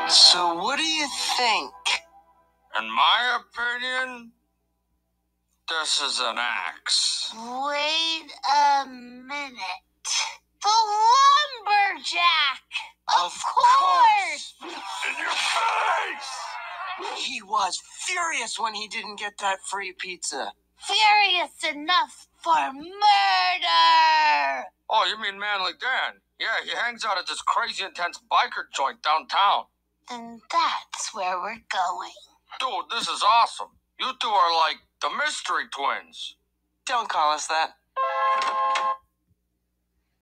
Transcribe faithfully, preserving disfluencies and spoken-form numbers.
So what do you think? In my opinion, this is an axe. Wait a minute. The LumberJack! Of, Of course! course! In your face! He was furious when he didn't get that free pizza. Furious enough for murder! Oh, you mean Manly Dan? Yeah, he hangs out at this crazy intense biker joint downtown. Then that's where we're going. Dude, this is awesome. You two are like the mystery twins. Don't call us that.